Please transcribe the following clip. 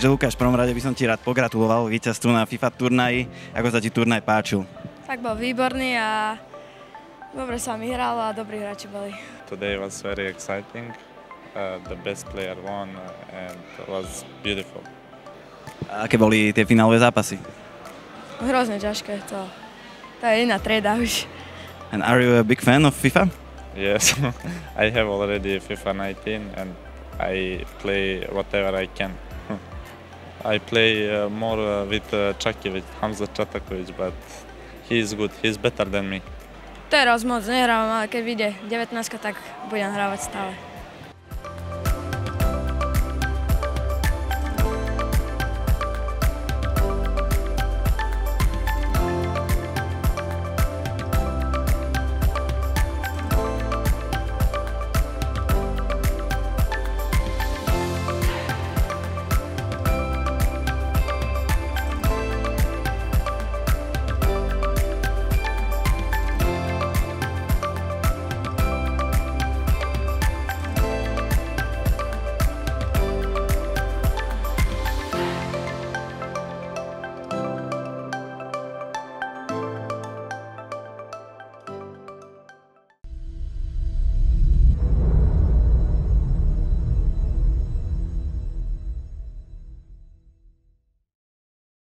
Takže Lukáš, v prvom rade by som ti rád pogratuloval víťazstvu na FIFA turnaji. Ako sa ti turnaj páčil? Tak bol výborný a dobre sa mi hralo a dobrí hráči boli. Today was very exciting. The best player won and it was beautiful. A aké boli tie finálové zápasy? Hrozne ťažké, to je iná trieda už. And are you a big fan of FIFA? Yes, I have already FIFA 19 and I play whatever I can. I play more with Čaki, with Hamza Čatakovič, but he is good, he is better than me. Teraz moc nehrávam, ale keď vyjde 19, tak budem hrávať stále.